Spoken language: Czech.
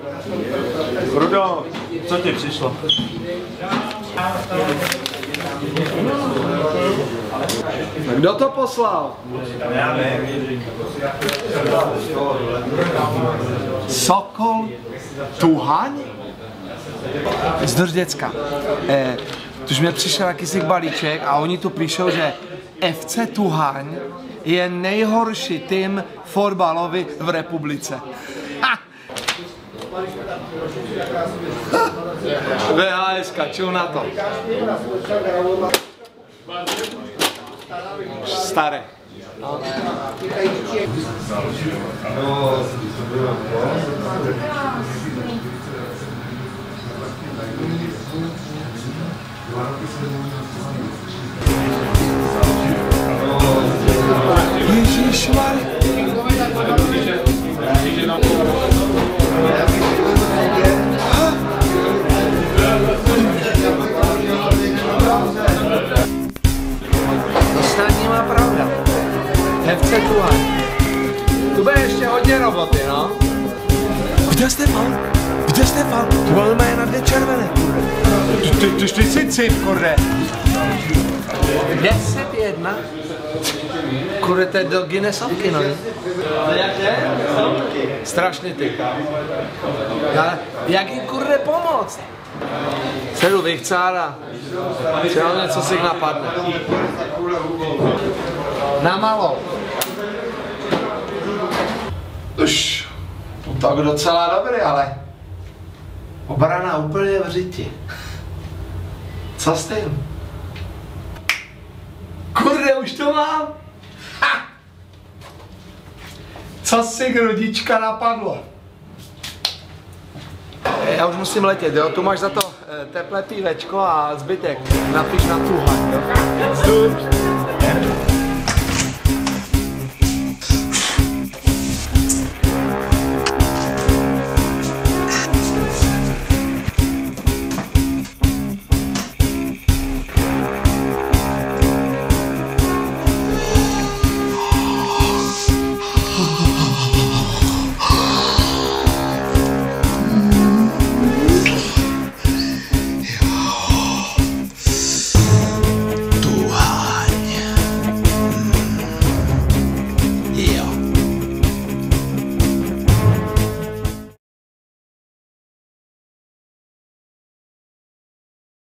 Rudo, co ti přišlo? Kdo to poslal? Já nevím. Sokol Tuhaň? Z Drděcka. Tuž mi přišel jakýsi balíček a oni tu píšou, že FC Tuhaň je nejhorší tým fotbalový v republice. VHS, čau na to. Staré. No. Ježišmarja. To snad nemá pravda. FC Tuhaň. Tu bude ještě hodně roboty, no. Kde Stefan? Kde Stefan? Tu máme na 2 červené, kurde. Ty jsi cip, kurde. 10-1. Kurde, to je do Guinnessovky, no. Strašný typ. Jak jim kurde pomoct? Sedu vychcára. Třeba něco si napadne. Na malo. Už. Tak docela dobrý, ale obrana úplně v řiti. Co s tím? Kurde, už to mám. Ha! Co si grudička napadlo? Já už musím letět, jo? Tu máš za to teplé pívečko a zbytek napiš na Tuhaň, jo?